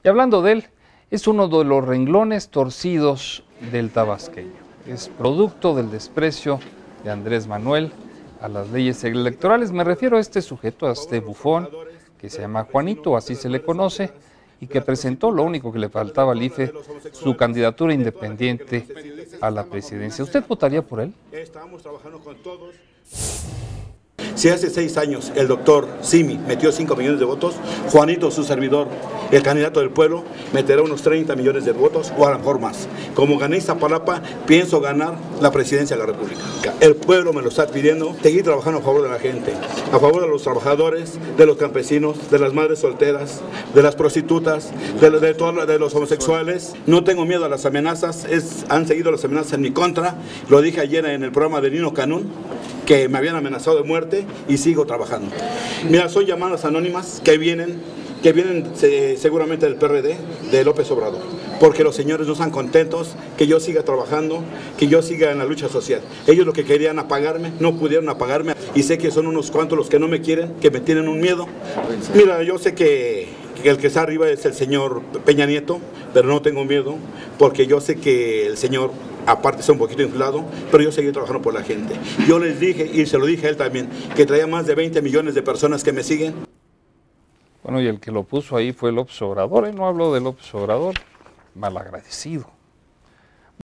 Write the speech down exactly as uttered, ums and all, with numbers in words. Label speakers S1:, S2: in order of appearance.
S1: Y hablando de él, es uno de los renglones torcidos del tabasqueño. Es producto del desprecio de Andrés Manuel a las leyes electorales. Me refiero a este sujeto, a este bufón, que se llama Juanito, así se le conoce, y que presentó, lo único que le faltaba al I F E, su candidatura independiente a la presidencia. ¿Usted votaría por él?
S2: Estamos trabajando con todos. Si hace seis años el doctor Simi metió cinco millones de votos, Juanito, su servidor, el candidato del pueblo, meterá unos treinta millones de votos o a lo mejor más. Como gané Iztapalapa, pienso ganar la presidencia de la República. El pueblo me lo está pidiendo, seguir trabajando a favor de la gente, a favor de los trabajadores, de los campesinos, de las madres solteras, de las prostitutas, de, de, de, de los homosexuales. No tengo miedo a las amenazas, es, han seguido las amenazas en mi contra. Lo dije ayer en el programa de Nino Canún, que me habían amenazado de muerte y sigo trabajando. Mira, son llamadas anónimas que vienen, que vienen eh, seguramente del P R D, de López Obrador, porque los señores no están contentos que yo siga trabajando, que yo siga en la lucha social. Ellos lo que querían apagarme, no pudieron apagarme, y sé que son unos cuantos los que no me quieren, que me tienen un miedo. Mira, yo sé que, que el que está arriba es el señor Peña Nieto, pero no tengo miedo, porque yo sé que el señor, aparte está un poquito inflado, pero yo seguí trabajando por la gente. Yo les dije, y se lo dije a él también, que traía más de veinte millones de personas que me siguen.
S1: Bueno, y el que lo puso ahí fue López Obrador, ¿eh? No hablo de López Obrador, malagradecido.